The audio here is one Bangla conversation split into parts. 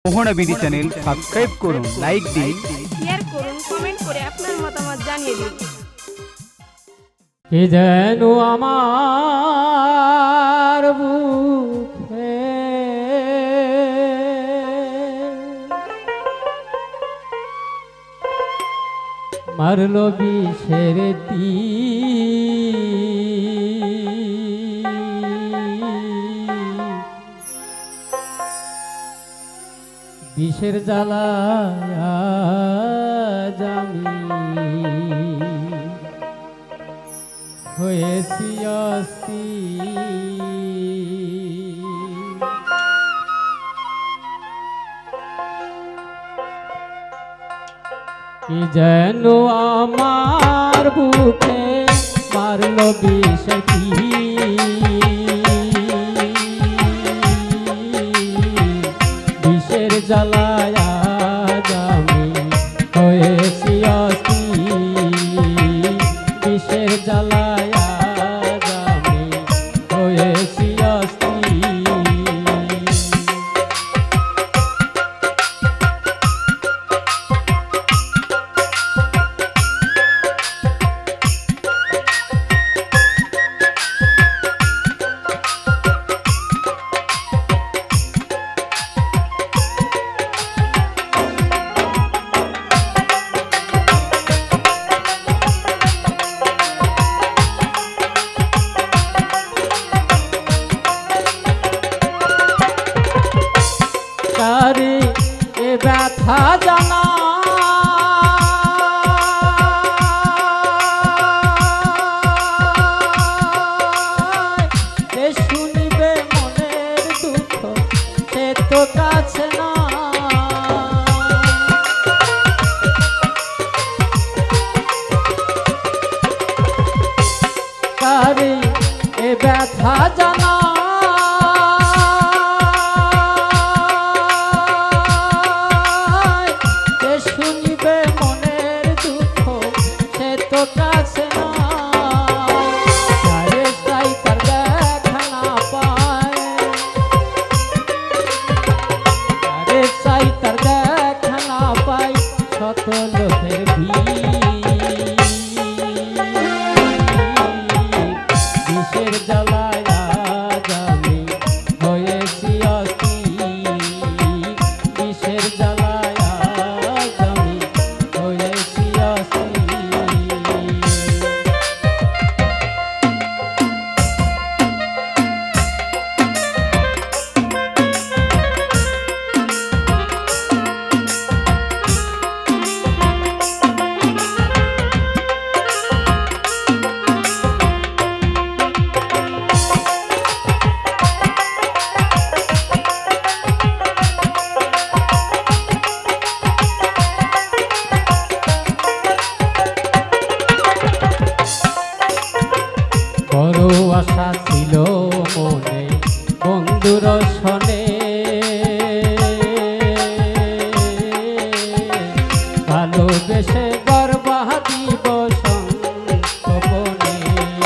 মোহনা বিডি চ্যানেল সাবস্ক্রাইব করুন, লাইক দিন, শেয়ার করুন, কমেন্ট করে আপনার মতামত জানিয়ে দিন। কে যেন আমার বুকে মারলো বিষের বিষের জ্বালায় জামি হয়েছি কি যেন আমার বুকে মারলো বিষের বিষের জ্বালায় আমি হয়েছি বিষের জ্বালায় আমি হয়েছি তারে এ ব্যথা জানা এ শুনিবে মনের দুঃখ সে তো কাছে না তারে এ ব্যথা জানা লোকের বিষের জ্বালায় আমি হয়েছি বিষের জ্বালায় আমি হয়েছি বড় আশা ছিল মনে বন্ধুর সনে ভালোবেসে গর্বা দিব সংকোপনে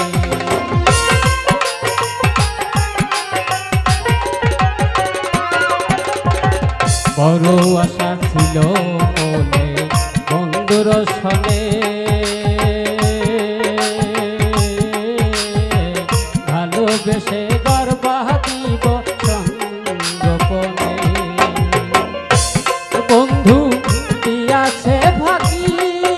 বড় আশা ছিল মনে বন্ধুর সনে ভালোবেসে গর্বা দিব সংগোপনে বন্ধু দিয়াছে ফাঁকি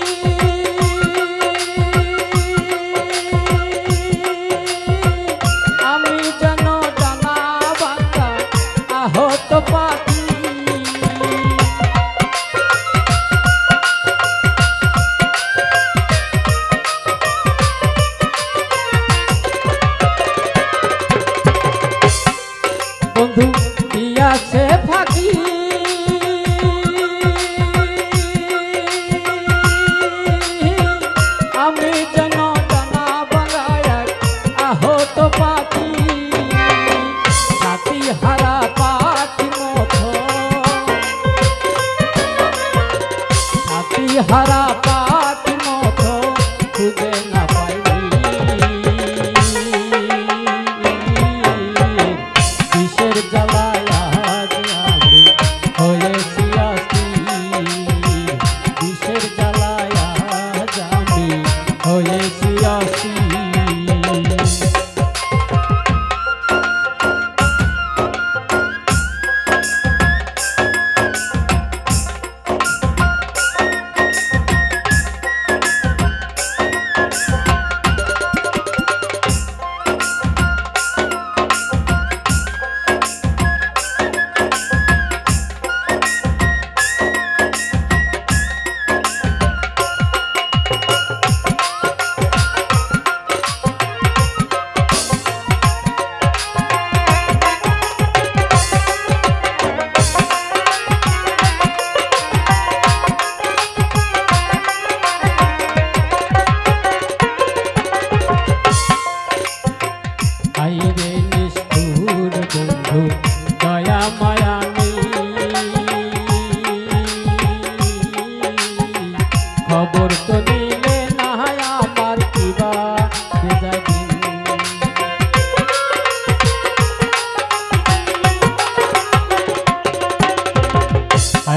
আমি যেন জানা বাঁকা আহত পাখি বন্ধু দিয়াছে ফাঁকি আমি যেন জানা বাংলায় আহত পাখি সাথী হারা পাখি মতো সাথী হারা পাখি মতো খুঁজে না পাইনি বিষের জ্বালায় আমি হয়ে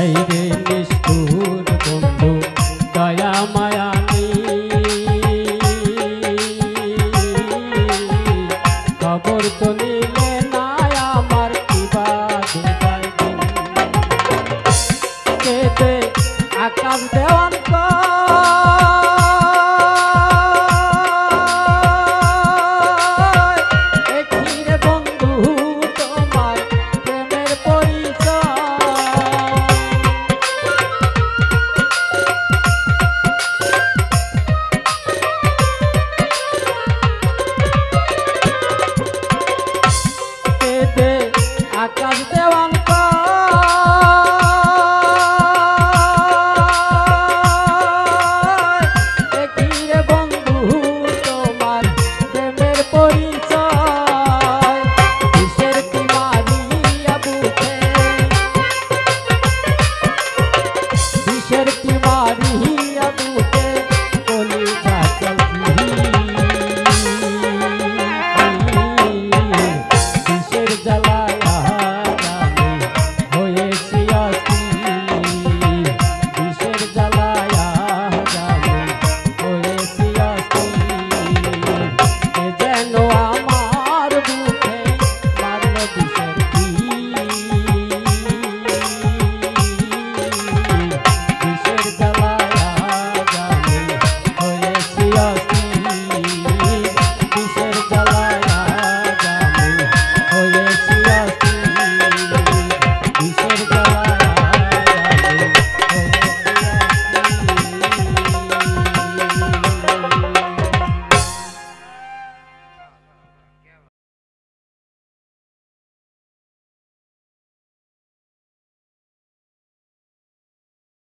হাই রে নিষ্ঠুর বন্ধু দয়া মায়া খবর তো নিলে না আমার কিবা কেঁদে আকাশ দেওয়ান